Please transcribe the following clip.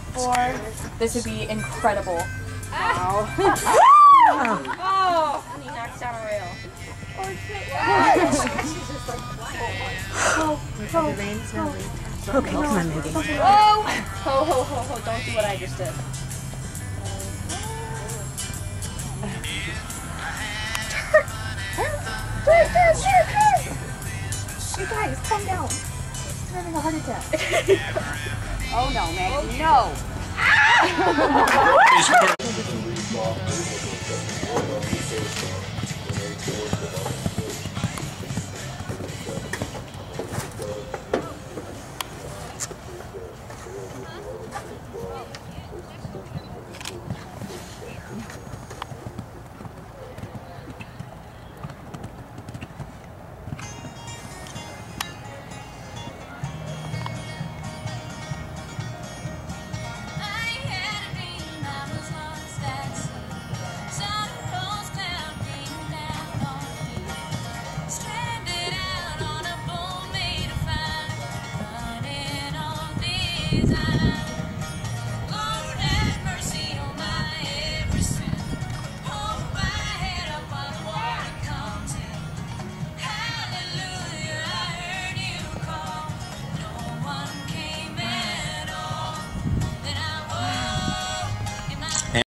4. This would be incredible. Wow. Oh! And he knocks down a rail. Oh, shit. Okay, come on, baby. Whoa! Ho, ho, ho, ho. Don't do what I just did. You guys, calm down. I'm having a heart attack. Oh no, Maggie, no!